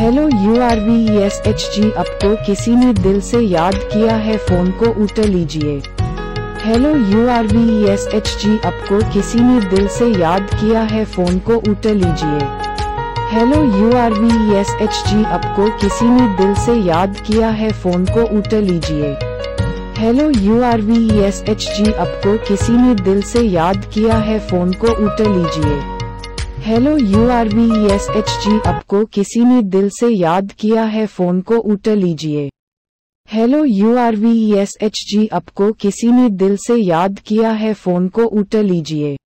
Hello URVESHG, आपको किसी ने दिल से याद किया है, फोन को उठा लीजिए। हेलो URVESHG, आपको किसी ने दिल से याद किया है, फोन को उठा लीजिए। हेलो URVESHG, आपको किसी ने दिल से याद किया है, फोन को उठा लीजिए। हेलो URVESHG, आपको किसी ने दिल से याद किया है, फोन को उठा लीजिए। हेलो URVESHG, आपको किसी ने दिल से याद किया है, फोन को उठा लीजिए। हेलो URVESHG, आपको किसी ने दिल से याद किया है, फोन को उठा लीजिए।